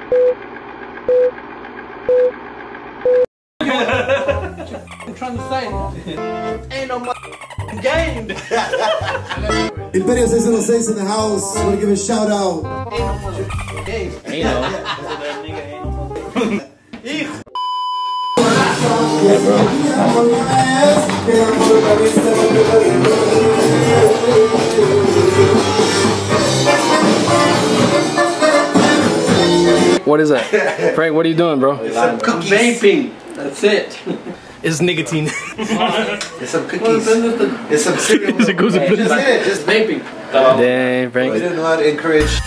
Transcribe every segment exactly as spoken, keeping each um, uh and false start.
I'm trying to say, ain't no game. Imperio six oh six in the house. I want to give a shout out. Ain't no more game. Ain't no. Hijo. What is that? Frank, what are you doing, bro? It's some cookies. Vaping. That's it. It's nicotine. It's some cookies. It's some cereal. Just hit it. Just vaping. Dang, Frank. We do not encourage.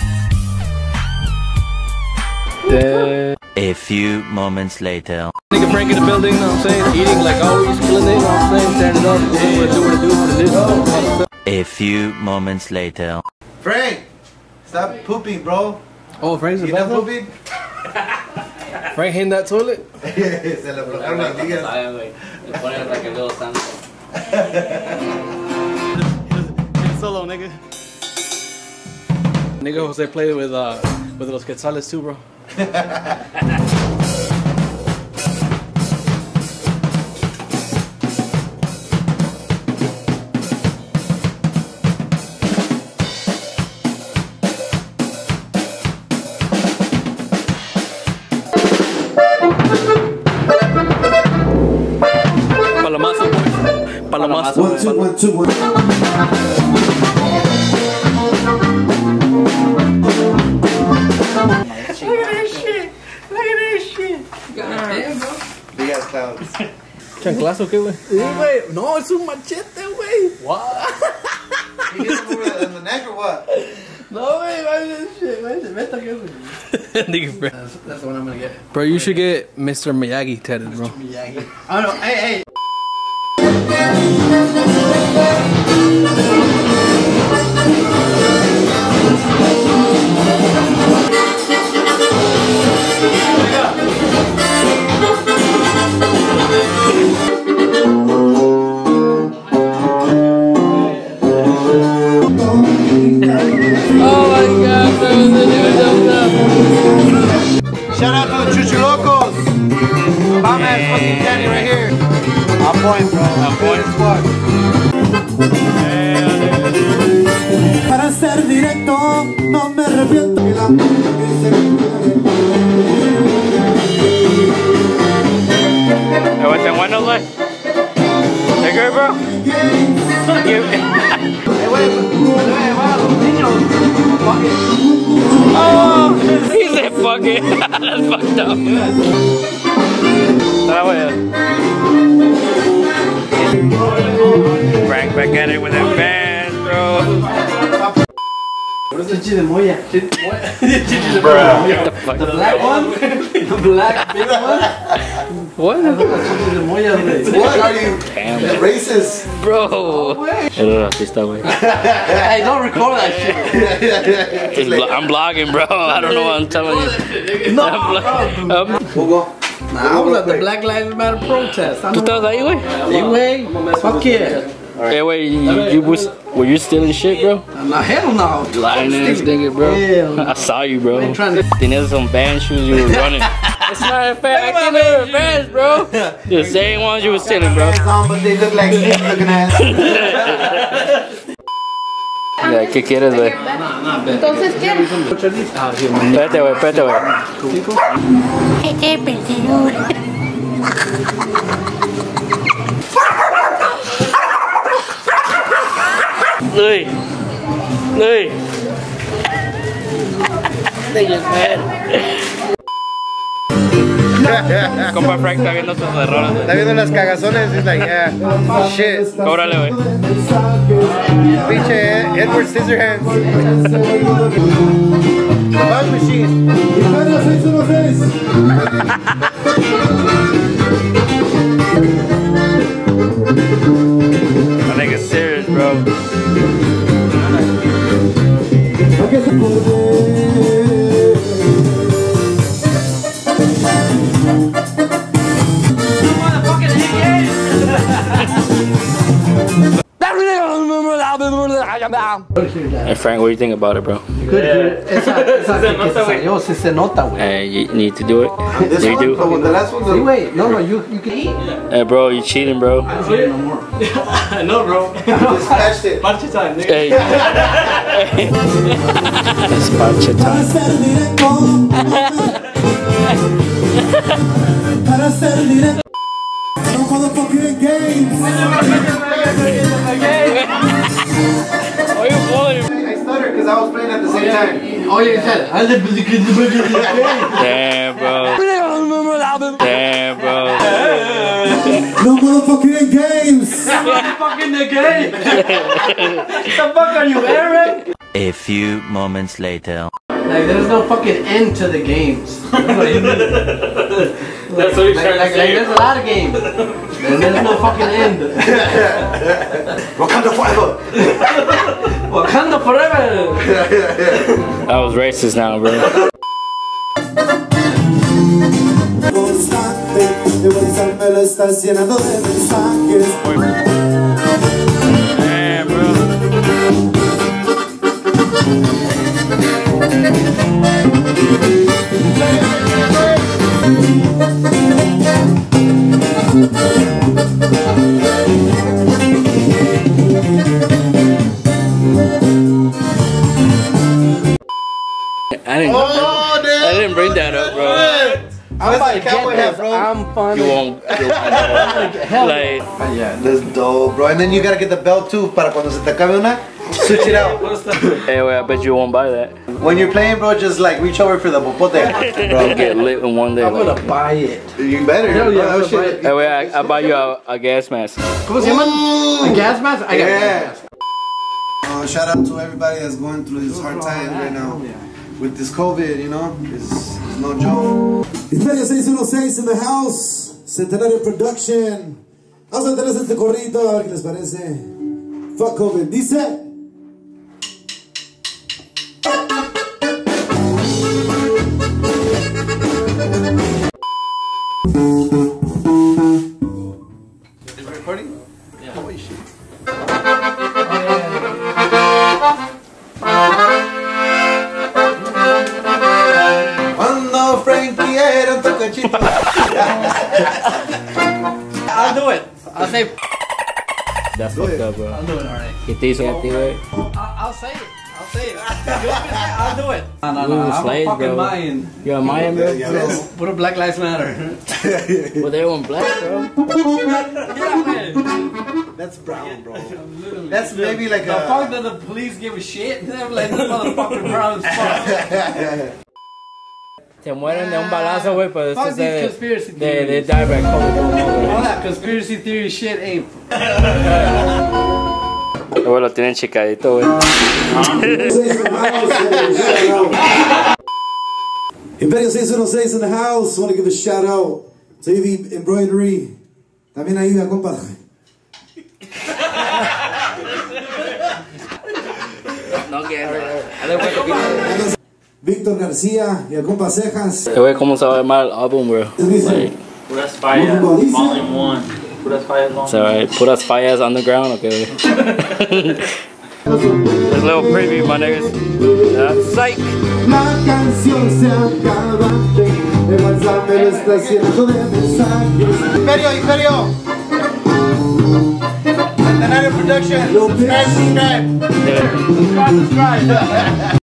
Dang. A few moments later. Nigga Frank in the building, you know what I'm saying? Eating like always, killing it, you know what I'm saying? Tearing it up, doing what it do, what it do, what it is. A few moments later. Frank, stop pooping, bro. Oh, Frank's in the You done bathroom? pooping? Frank hitting that toilet? Se le bloquearon las ligas. Le ponen like a little santo. Solo, nigga. Nigga Jose played with uh with los quetzales too, bro. Palamazo, boys. Palamazo. One, two, one, two, one. Big ass clouds. ¿Chanclazo qué, güey? Sí, güey. No, es un machete, güey. What? You get him over in the neck or what? No, güey. Why this shit? Why is it? Vete aquí, güey. Nigga, bro. That's, that's the one I'm gonna get. Bro, you should get Mister Miyagi tatted, bro. Miyagi. Oh no, hey, hey. Shout out to the Chuchulocos. Bomb ass fucking candy right here. On point, bro. On point. Para ser directo, no me arrepiento. What's that one like? Hey, girl, bro? Oh, he said fuck it. That's fucked up. Frank back at it with that band, bro. What is the chirimoya? Bruh. What the fuck? The black one? The black big one? What? Chirimoya, güey. What are you? Damn. Racist. Bro. Eres racista, güey. Hey, don't record that shit. It's blo- I'm blogging, bro. I don't know what I'm telling you. No, I'm blo- bro. um, Hugo. Nah, I was at the Black Lives Matter protest. ¿Tú estabas ahí, güey? Sí, güey. Fuck yeah. Hey, wait, you, you was, were you stealing shit, bro? Nah, hell no. Lying ass nigga, bro. Hell no. I saw you, bro. ain't trying to- Tenías some band shoes you were running. It's not a fact. I think they were bands, bro. The same ones you were stealing, bro. Hands on, but they look like snake looking ass. Yeah, ¿qué quieres, güey? Entonces, ¿qué? Espérate, güey, espérate, güey. Este perdedor. Luis. Luis. Nigga's mad. Compa Frank está viendo sus errores. Está viendo las cagazones. He's like, yeah, shit. Cóbrale, güey. Pinche Edward Scissorhands. The bug machine. I think it's serious, bro. Hey Frank, what do you think about it, bro? Good. Esa, esa que que se salió, sí se nota, güey. Hey, you need to do it. This You one, do. the last one, Sí, güey. No, no, you, you can eat. Hey, bro, you cheating, bro. I'm saying no more. No, bro. just smashed it. Parche time, nigga. Hey. It's parche time. Why you pulling? I stuttered because I was playing at the same time. Oh, yeah, said. Damn, bro. Damn, bro. No motherfucking games! Fucking the game. The fuck are you, Aaron? A few moments later. Like, there's no fucking end to the games. That's what he's Like, trying like, to like, say. there's a lot of games. And there's no fucking end. Wakanda forever! Wakanda forever. I was racist now, bro. Constante, de WhatsApp me lo estás llenando de mensajes. Damn, bro. I didn't, Oh, I damn! didn't bring that up, bro. I'm about to That's the cowboy get hat, this. bro. I'm funny. You won't. You won't. Hell Like, Yeah, that's dope, bro. And then you gotta get the belt too, para cuando se te acabe una, switch it out. hey, wait, I bet you won't buy that. When you're playing, bro, just like reach over for the popote. Bro, get lit in one day. I'm Like. gonna buy it. You better. Hell yeah, bro. I'm Oh, gonna buy shit. it. Hey, wait, I, I'll buy you a, a gas mask. ¿Cómo se llaman? A gas mask? I got Yeah. a gas mask. Uh, shout out to everybody that's going through this hard time right now. With this COVID, you know, it's, it's no joke. Imperio seis uno seis in the house. Centenario Production. Vamos a meterles este corrito a ver qué les parece. Fuck COVID. Dice. Is it recording? Yeah. Holy shit. Cuando Frankie era un tocachito. I'll do it. I'll say. That's fucked up, bro. I'll do it, alright. ¿Qué te hizo a ti, güey? I'll, I'll say it. I'll say it. I'll do it. No, no, We no. were I'm slaves, a fucking bro. Mayan. You're a Mayan, bro? Yes. Put a Black Lives Matter. Well, they weren't black, bro. That's brown, bro. That's maybe like The a. fuck that the police give a shit? They're like, this motherfucking brown as fuck. Se mueren de un balazo, güey, pero Fuck después these de, conspiracy de, de theories. die by COVID. All that conspiracy theory shit ain't. Güey, lo tienen chicadito, güey. Imperio seis uno seis in the house. Want to give a shout out to E V Embroidery. También ahí a compa. No quiero. Dale, güey, Víctor García y a compa Cejas. güey, ¿cómo se va a llamar el álbum, bro? Like, Puras fallas. Volume one. Puras fallas long. it's alright. Puras fallas underground, okay, güey. Just a little preview, my niggas. Uh, psych! La canción se acaba. El WhatsApp me lo está haciendo de mensajes. Imperio, Imperio. Centenario Production. Subscribe, subscribe. Yeah. Subscribe, subscribe.